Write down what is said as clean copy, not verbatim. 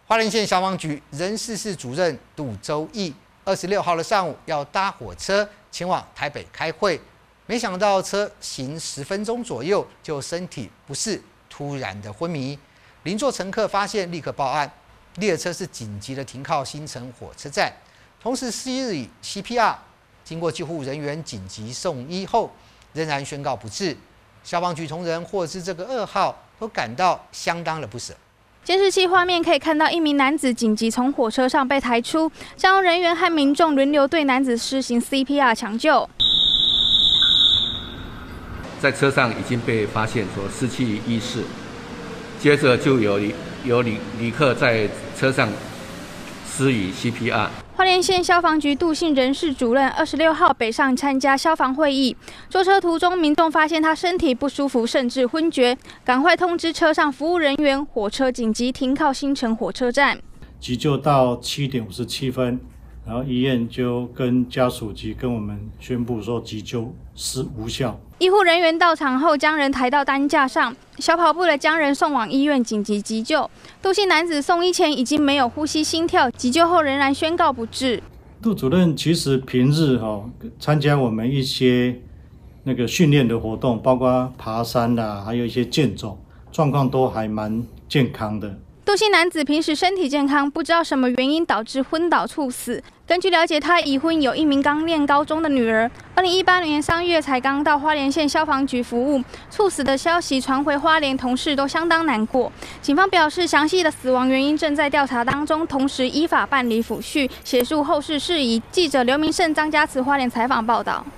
花莲县消防局人事室主任杜周义26号的上午要搭火车前往台北开会，没想到车行10分钟左右就身体不适，突然的昏迷。邻座乘客发现立刻报案，列车是紧急的停靠新城火车站，同时施以 CPR， 经过救护人员紧急送医后，仍然宣告不治。消防局同仁获知这个噩耗，都感到相当的不舍。 监视器画面可以看到，一名男子紧急从火车上被抬出，消防人员和民众轮流对男子施行 CPR 抢救。 在车上已经被发现说失去意识，接着就有旅客在车上施以 CPR。 花莲县消防局杜姓人事主任26号北上参加消防会议，坐车途中民众发现他身体不舒服，甚至昏厥，赶快通知车上服务人员，火车紧急停靠新城火车站。 急救到7点57分，然后医院就跟家属及跟我们宣布说急救是无效。 医护人员到场后，将人抬到担架上，小跑步的将人送往医院紧急急救。杜姓男子送医前已经没有呼吸心跳，急救后仍然宣告不治。 杜主任其实平日参加我们一些训练的活动，包括爬山啦，还有一些健走，状况都还蛮健康的。 杜姓男子平时身体健康，不知道什么原因导致昏倒猝死。根据了解，他已婚，有一名刚念高中的女儿。2018年3月才刚到花莲县消防局服务，猝死的消息传回花莲，同事都相当难过。警方表示，详细的死亡原因正在调查当中，同时依法办理抚恤，协助后事事宜。记者刘明胜、张家慈花莲采访报道。